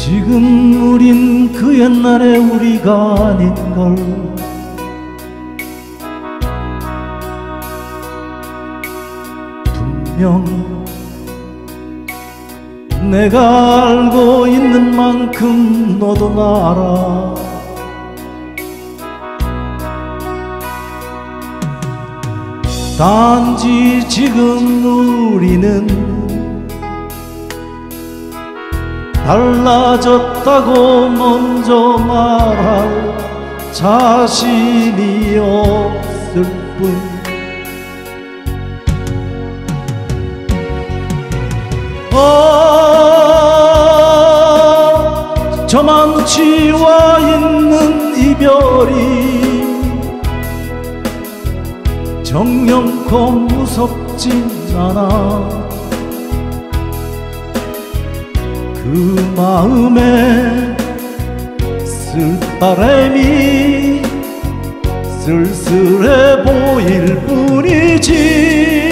지금 우린 그 옛날의 우리가 아닌걸. 분명 내가 알고 있는 만큼 너도 나 알아. 단지 지금 우리는 달라졌다고 먼저 말할 자신이 없을 뿐. 저망치와 있는 이별이 정령코 무섭진 않아. 그 마음에 쓸바람이 쓸쓸해 보일 뿐이지.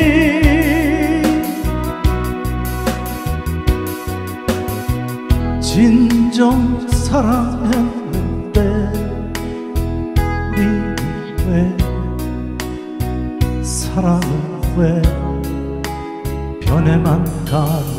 진정 사랑했는데 우리 왜 사랑은 왜 변해만 가는지.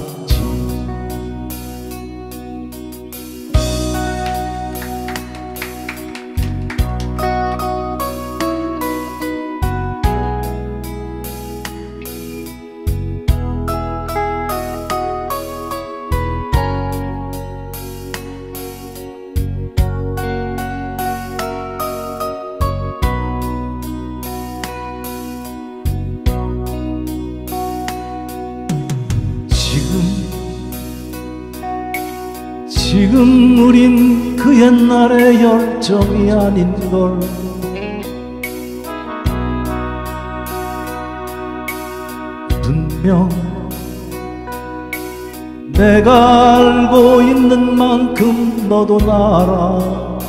지금 우린 그 옛날의 열정이 아닌걸. 분명 내가 알고 있는 만큼 너도 나 알아.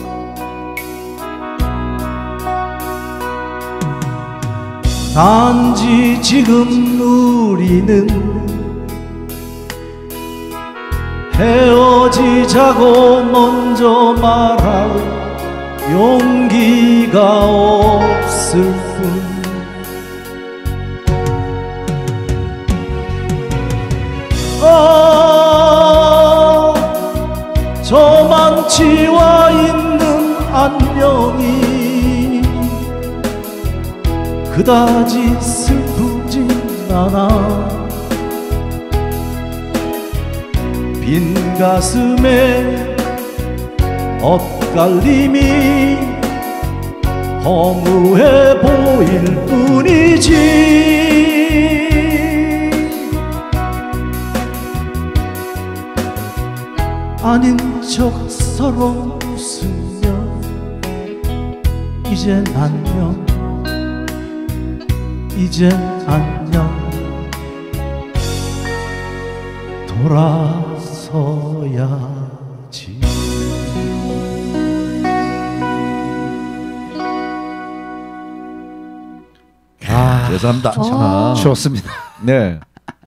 단지 지금 우리는 헤어지자고 먼저 말할 용기가 없을 뿐. 저만치와 있는 안녕이 그다지 슬프진 않아. 빈 가슴에 엇갈림이 허무해 보일 뿐이지. 아닌 척 서로 웃으며 이젠 안녕, 이젠 안녕. 돌아서야지. 죄송합니다. 아, 좋습니다. 네.